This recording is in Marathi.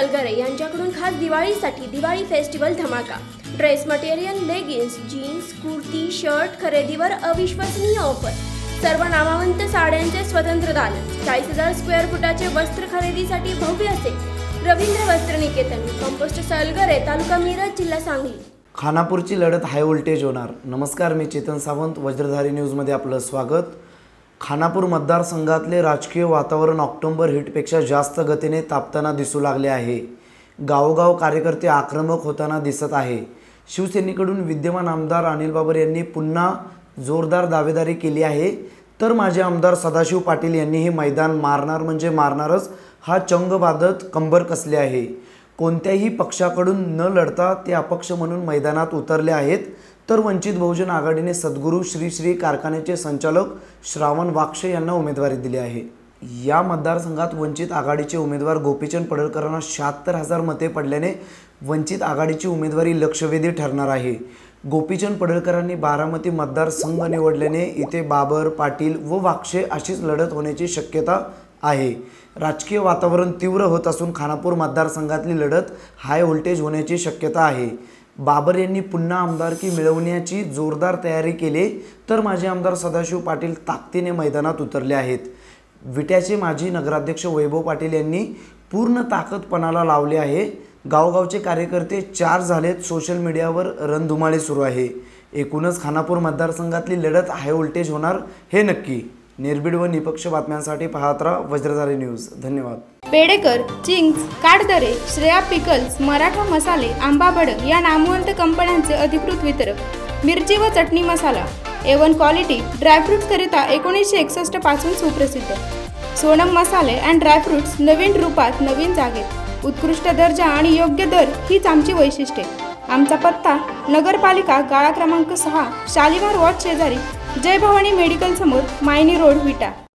सलगरे यांच्याकडून खास दिवाळीसाठी दिवाळी फेस्टिवल धमाका। Dress material, leggings, jeans, kurti, shirt खरेदीवर अविश्वसनीय ऑफर। सर्व नामवंत साड्यांचे स्वतंत्र दालन। 40,000 स्क्वेअर फुटाचे वस्त्र खरेदीसाठी भव्य असे रवींद्र वस्त्र निकेतन, कंपोस्ट सलगरे, तालुका मिरज, जिल्हा सांगली। खानापूरची लढत हाय व्होल्टेज होणार। नमस्कार, मी चेतन सावंत, वज्रधारी न्यूजमध्ये आपलं स्वागत। खानापूर मतदारसंघातले राजकीय वातावरण ऑक्टोबर हिटपेक्षा जास्त गतीने तापताना दिसू लागले आहे। गावोगाव कार्यकर्ते आक्रमक होताना दिसत आहे। शिवसेनेकडून विद्यमान आमदार अनिल बाबर यांनी पुन्हा जोरदार दावेदारी केली आहे, तर माजी आमदार सदाशिव पाटील यांनी हे मैदान मारणार म्हणजे मारणारच हा चंग बांधत कंबर कसले आहे। कोणत्याही पक्षाकडून न लढता ते अपक्ष म्हणून मैदानात उतरले आहेत। तर वंचित बहुजन आघाडीने सद्गुरू श्री श्री कारखान्याचे संचालक श्रावण वाक्षे यांना उमेदवारी दिली आहे। या मतदारसंघात वंचित आघाडीचे उमेदवार गोपीचंद पडळकरांना 76,000 मते पडल्याने वंचित आघाडीची उमेदवारी लक्षवेधी ठरणार आहे। गोपीचंद पडळकरांनी बारामती मतदारसंघ निवडल्याने इथे बाबर, पाटील व वाक्षे अशीच लढत होण्याची शक्यता आहे। राजकीय वातावरण तीव्र होत असून खानापूर मतदारसंघातली लढत हाय व्होल्टेज होण्याची शक्यता आहे। बाबर यांनी पुन्हा आमदारकी मिळवण्याची जोरदार तयारी केली, तर माजी आमदार सदाशिव पाटील ताकदीने मैदानात उतरले आहेत। विट्याचे माजी नगराध्यक्ष वैभव पाटील यांनी पूर्ण ताकद पणाला लावले आहे। गावगावचे कार्यकर्ते 4 झालेत। सोशल मीडियावर रणधुमाळी सुरू आहे। एकूणच खानापूर मतदारसंघातली लढत हाय व्होल्टेज होणार हे नक्की। निर्भीड व निपक्ष बातम्यांसाठी पाहत राहा वज्रधारी न्यूज। धन्यवाद। बेडेकर, चिंग्स, काटदरे, श्रेया पिकल्स, मराठा मसाले, आंबा भडक या नामवंत कंपन्यांचे अधिकृत वितरक। मिरची व चटणी मसाला, A1 क्वालिटी ड्रायफ्रुट्स करिता 1961 पासून सुप्रसिद्ध। सोनम मसाले अँड ड्रायफ्रुट्स नवीन रूपात, नवीन जागेत। उत्कृष्ट दर्जा आणि योग्य दर हीच आमची वैशिष्ट्ये। आमचा पत्ता नगरपालिका गाळा क्रमांक 6, शालिमार वॉच शेजारी, जय भवानी मेडिकल समोर, मायनी रोड, विटा।